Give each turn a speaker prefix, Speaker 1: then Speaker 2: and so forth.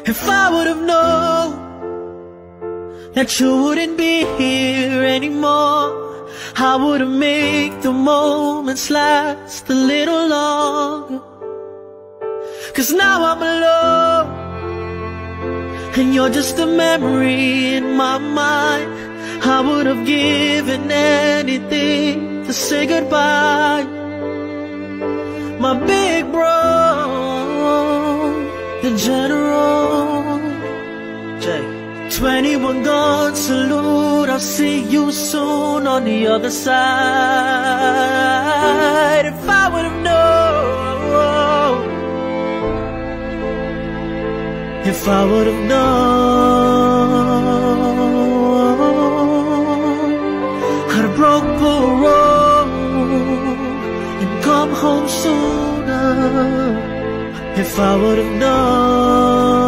Speaker 1: If I would've known that you wouldn't be here anymore, I would've made the moments last a little longer. 'Cause now I'm alone, and you're just a memory in my mind. I would've given anything to say goodbye. My big bro, the general. Jay. 21 gun salute, I'll see you soon on the other side. If I would've known, if I would've known, I'd have broke the road and come home sooner. If I would've known.